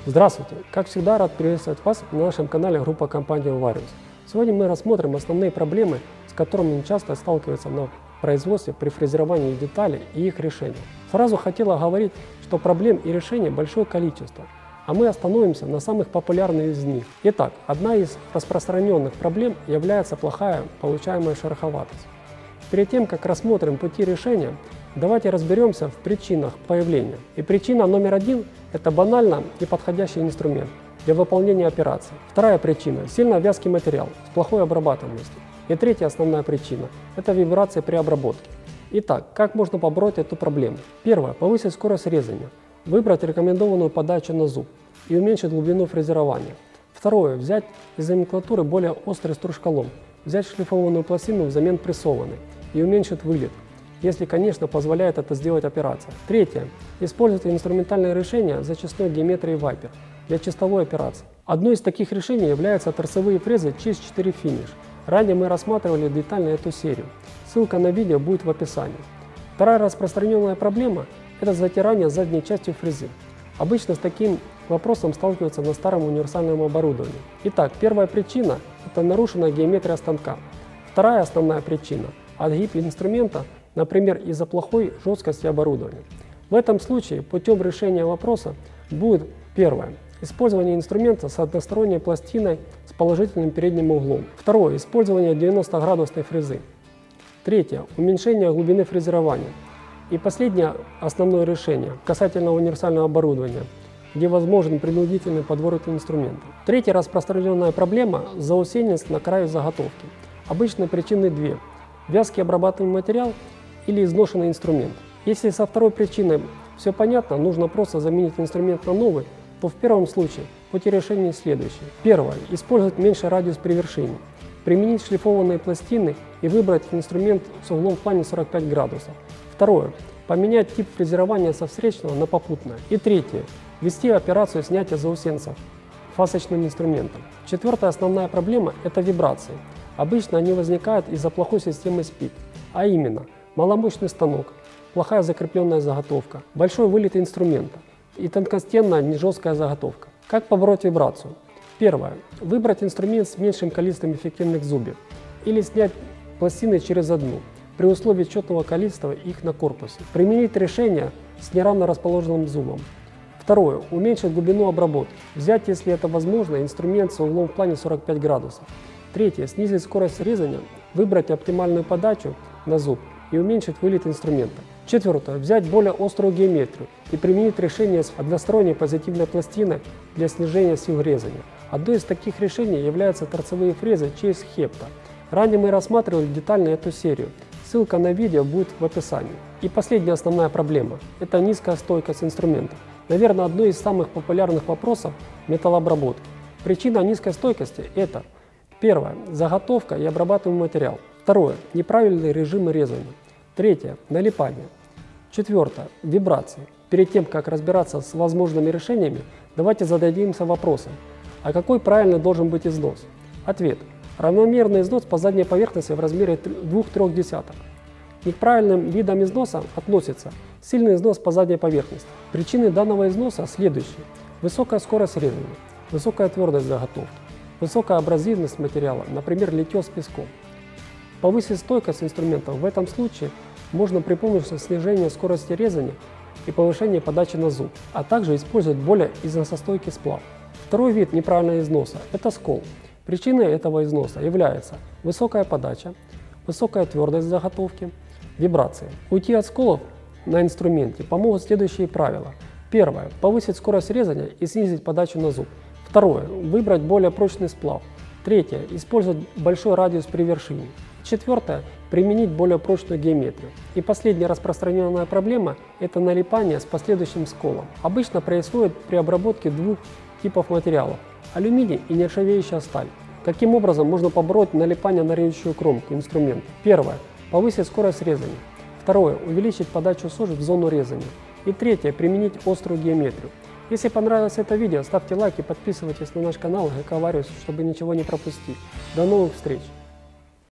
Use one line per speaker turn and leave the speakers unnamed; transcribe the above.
Здравствуйте! Как всегда, рад приветствовать вас на нашем канале группа компании Varius. Сегодня мы рассмотрим основные проблемы, с которыми часто сталкиваются на производстве при фрезеровании деталей и их решении. Сразу хотела говорить, что проблем и решений большое количество, а мы остановимся на самых популярных из них. Итак, одна из распространенных проблем является плохая получаемая шероховатость. Перед тем, как рассмотрим пути решения, давайте разберемся в причинах появления. И причина номер один – это банально неподходящий инструмент для выполнения операций. Вторая причина – сильно вязкий материал с плохой обрабатываемостью. И третья основная причина – это вибрации при обработке. Итак, как можно побороть эту проблему? Первое – повысить скорость резания, выбрать рекомендованную подачу на зуб и уменьшить глубину фрезерования. Второе – взять из номенклатуры более острый стружколом, взять шлифованную пластину взамен прессованной и уменьшить вылет, если, конечно, позволяет это сделать операция. Третье. Используйте инструментальное решение зачистной геометрии Viper для чистовой операции. Одно из таких решений является торцевые фрезы Cheese 4 Finish. Ранее мы рассматривали детально эту серию. Ссылка на видео будет в описании. Вторая распространенная проблема – это затирание задней части фрезы. Обычно с таким вопросом сталкиваются на старом универсальном оборудовании. Итак, первая причина – это нарушенная геометрия станка. Вторая основная причина – отгиб инструмента, например, из-за плохой жесткости оборудования. В этом случае путем решения вопроса будет первое – использование инструмента с односторонней пластиной с положительным передним углом. Второе – использование 90-градусной фрезы. Третье – уменьшение глубины фрезерования. И последнее основное решение касательно универсального оборудования, где возможен принудительный подворот инструмента. Третья распространенная проблема – заусенец на краю заготовки. Обычно причины две – вязкий обрабатываемый материал или изношенный инструмент. Если со второй причиной все понятно, нужно просто заменить инструмент на новый, то в первом случае пути решения следующие. Первое. Использовать меньший радиус при вершине. Применить шлифованные пластины и выбрать инструмент с углом в плане 45 градусов. Второе. Поменять тип фрезерования со встречного на попутное. И третье. Ввести операцию снятия заусенцев фасочным инструментом. Четвертая основная проблема – это вибрации. Обычно они возникают из-за плохой системы СПИД, а именно маломощный станок, плохая закрепленная заготовка, большой вылет инструмента и тонкостенная нежесткая заготовка. Как побороть вибрацию? Первое. Выбрать инструмент с меньшим количеством эффективных зубьев или снять пластины через одну, при условии четного количества их на корпусе. Применить решение с неравно расположенным зубом. Второе. Уменьшить глубину обработки. Взять, если это возможно, инструмент с углом в плане 45 градусов. Третье. Снизить скорость резания, выбрать оптимальную подачу на зуб и уменьшить вылет инструмента. Четвертое. Взять более острую геометрию и применить решение с односторонней позитивной пластиной для снижения сил резания. Одно из таких решений являются торцевые фрезы Cheese Hepta. Ранее мы рассматривали детально эту серию. Ссылка на видео будет в описании. И последняя основная проблема – это низкая стойкость инструмента. Наверное, одно из самых популярных вопросов металлообработки. Причина низкой стойкости – это первое – заготовка и обрабатываемый материал. Второе – неправильный режим резания. Третье – налипание. Четвертое – вибрации. Перед тем, как разбираться с возможными решениями, давайте зададимся вопросом, а какой правильный должен быть износ? Ответ – равномерный износ по задней поверхности в размере 2/3. К правильным видам износа относится сильный износ по задней поверхности. Причины данного износа следующие. Высокая скорость резания, высокая твердость заготовки, высокая абразивность материала, например, литье с песком. Повысить стойкость инструментов в этом случае можно при помощи снижения скорости резания и повышения подачи на зуб, а также использовать более износостойкий сплав. Второй вид неправильного износа – это скол. Причиной этого износа является высокая подача, высокая твердость заготовки, вибрации. Уйти от сколов на инструменте помогут следующие правила. Первое – повысить скорость резания и снизить подачу на зуб. Второе – выбрать более прочный сплав. Третье – использовать большой радиус при вершине. Четвертое – применить более прочную геометрию. И последняя распространенная проблема – это налипание с последующим сколом. Обычно происходит при обработке двух типов материалов – алюминий и нержавеющая сталь. Каким образом можно побороть налипание на режущую кромку инструмента? Первое – повысить скорость резания. Второе – увеличить подачу сожжения в зону резания. И третье – применить острую геометрию. Если понравилось это видео, ставьте лайк и подписывайтесь на наш канал ГК Varius, чтобы ничего не пропустить. До новых встреч!